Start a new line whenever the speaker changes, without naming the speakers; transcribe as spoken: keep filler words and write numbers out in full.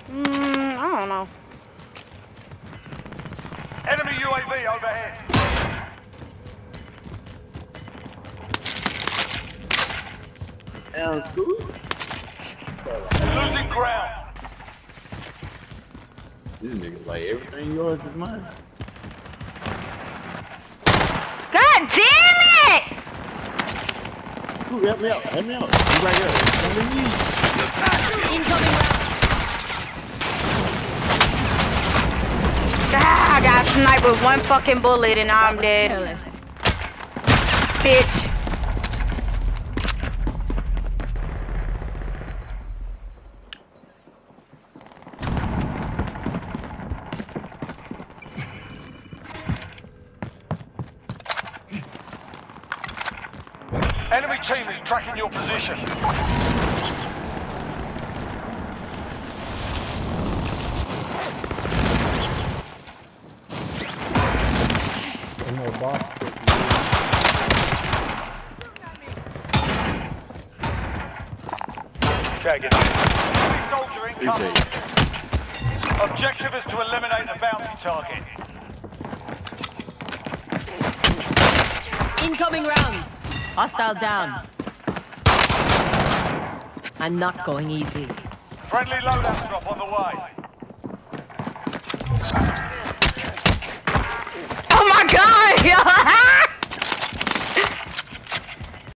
Mm, I don't know.
Enemy U A V overhead.
Sounds cool.
Losing ground.
This nigga like everything yours is mine.
God damn it!
Ooh, help me out, help me out. He's right here. Come with me.
Incoming round.
Ah, I got sniped with one fucking bullet and now I'm dead.
Careless.
Bitch.
Enemy team is tracking your position. Tagging. Enemy soldier incoming. Objective is to eliminate the bounty target.
Incoming rounds. Hostile down. I'm not going easy.
Friendly loadout drop on the way.